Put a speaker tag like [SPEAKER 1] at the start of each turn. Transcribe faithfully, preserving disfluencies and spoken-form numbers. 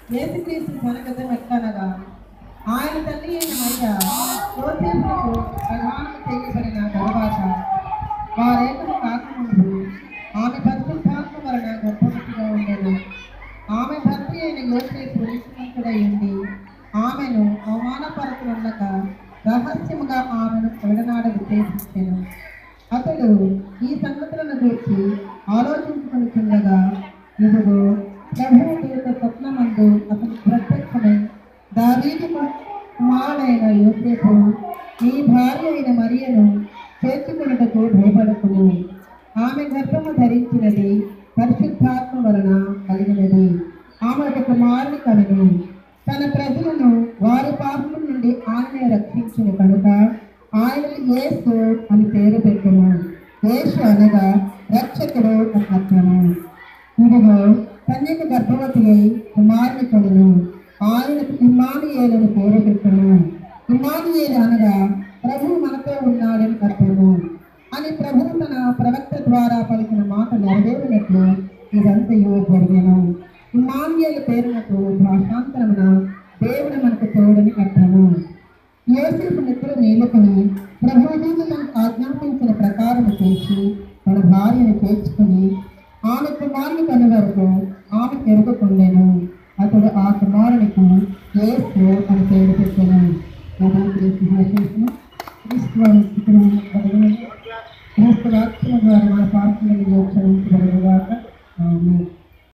[SPEAKER 1] యేసుక్రీస్తు జనగతం ఎట్లనగా ఆయన తల్లి అయిన మరియ యోసేపుకు ప్రమాణం చేయబడిన తరువాత వారేకము కాకముందు ఆమె పరిశుద్ధాత్మ వలన గర్భవతిగా ఉండేది. ఆమె భర్త అయిన యోసేపు నీతిమంతుడై ఉండి ఆమెను అవమానపరచునుండక రహస్యముగా ఆమెను విడనాడ ఉద్దేశించెను. అతడు ఈ సంగతులను గురించి ఆలోచించుకొనుచుండగా ఇదిగో ప్రభువు దూత స్వప్నమందు అతని ప్రత్యక్షమై, దావీదు కుమారుడైన యోసేపు, నీ భార్య అయిన మరియను చేర్చుకొనుటకు భయపడకుము. ఆమె గర్భము ధరించినది పరిశుద్ధాత్మ వలన కలిగినది. ఆమె ఒక కుమారుని కనును. తన ప్రజలను వారి పాపముల నుండి ఆమె రక్షించిన కనుక ఆయనకు యేసు అని పేరు పెట్టును. యేసు అనగా రక్షకుడు అని అర్థము. ఇదిగో కన్యక గర్భవతి అయి కుమారుని కనును. ఆయనకు ఇమ్మానుయేలును పేరు పెట్టును. ఇమ్మానుయేలు అనగా ప్రభువు మనతో ఉన్నాడని అర్థము అని ప్రభువు తన ప్రవక్త ద్వారా పలికిన మాట నెరవేరినట్లు ఇదంతయు జరిగెను. ఇమ్మానుయేలు పేరునకు భాషాంతరమున దేవుడు మనకు తోడని అర్థము. యోసేపు నిద్ర మేలుకొని ప్రభువు తనకు ఆజ్ఞాపించిన ప్రకారం చేసి తన భార్యను చేర్చుకుని ఆమె కుమారుని కను వరకు ఆమె పెరుగుకుండెను. అతడు ఆ కుమారునికి యేసు అని పేరు పెట్టెను. క్రీస్తు